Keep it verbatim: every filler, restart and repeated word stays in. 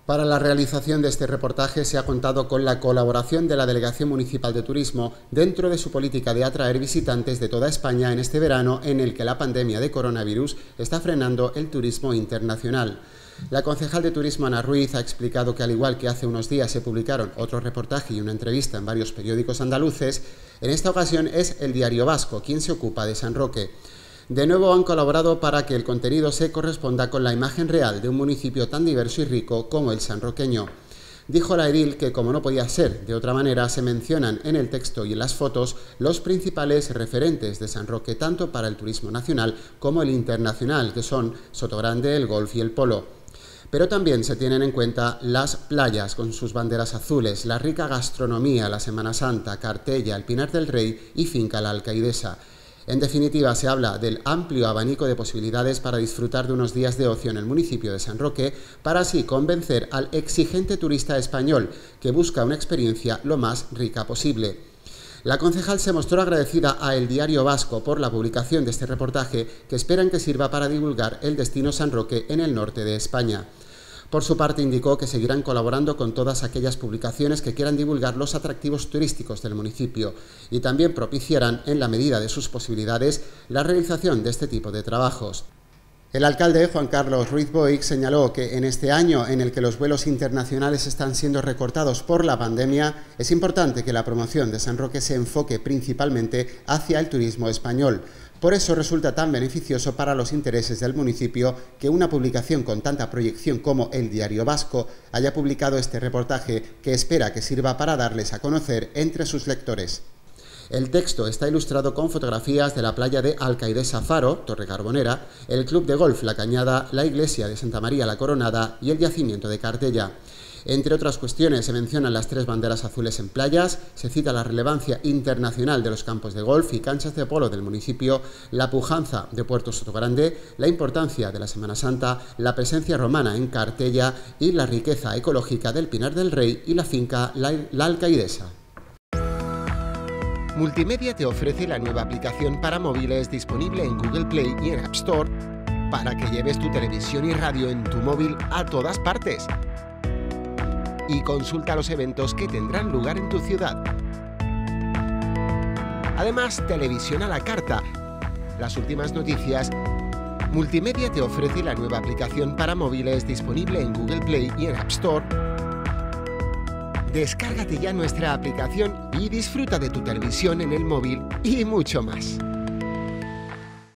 Para la realización de este reportaje se ha contado con la colaboración de la Delegación Municipal de Turismo dentro de su política de atraer visitantes de toda España en este verano en el que la pandemia de coronavirus está frenando el turismo internacional. La concejal de Turismo Ana Ruiz ha explicado que al igual que hace unos días se publicaron otro reportaje y una entrevista en varios periódicos andaluces, en esta ocasión es el Diario Vasco quien se ocupa de San Roque. De nuevo han colaborado para que el contenido se corresponda con la imagen real de un municipio tan diverso y rico como el sanroqueño. Dijo la edil que, como no podía ser de otra manera, se mencionan en el texto y en las fotos los principales referentes de San Roque tanto para el turismo nacional como el internacional, que son Sotogrande, el golf y el polo. Pero también se tienen en cuenta las playas con sus banderas azules, la rica gastronomía, la Semana Santa, Cartella, el Pinar del Rey y Finca La Alcaidesa. En definitiva, se habla del amplio abanico de posibilidades para disfrutar de unos días de ocio en el municipio de San Roque, para así convencer al exigente turista español que busca una experiencia lo más rica posible. La concejal se mostró agradecida a El Diario Vasco por la publicación de este reportaje que esperan que sirva para divulgar el destino San Roque en el norte de España. Por su parte indicó que seguirán colaborando con todas aquellas publicaciones que quieran divulgar los atractivos turísticos del municipio y también propiciarán, en la medida de sus posibilidades, la realización de este tipo de trabajos. El alcalde Juan Carlos Ruiz Boix señaló que en este año en el que los vuelos internacionales están siendo recortados por la pandemia, es importante que la promoción de San Roque se enfoque principalmente hacia el turismo español. Por eso resulta tan beneficioso para los intereses del municipio que una publicación con tanta proyección como El Diario Vasco haya publicado este reportaje que espera que sirva para darles a conocer entre sus lectores. El texto está ilustrado con fotografías de la playa de Alcaidesa Faro, Torre Carbonera, el club de golf La Cañada, la iglesia de Santa María la Coronada y el yacimiento de Cartella. Entre otras cuestiones se mencionan las tres banderas azules en playas, se cita la relevancia internacional de los campos de golf y canchas de polo del municipio, la pujanza de Puerto Sotogrande, la importancia de la Semana Santa, la presencia romana en Cartella y la riqueza ecológica del Pinar del Rey y la finca La, la Alcaidesa. Multimedia te ofrece la nueva aplicación para móviles disponible en Google Play y en App Store para que lleves tu televisión y radio en tu móvil a todas partes. Y consulta los eventos que tendrán lugar en tu ciudad. Además, televisión a la carta, las últimas noticias. Multimedia te ofrece la nueva aplicación para móviles disponible en Google Play y en App Store. Descárgate ya nuestra aplicación y disfruta de tu televisión en el móvil y mucho más.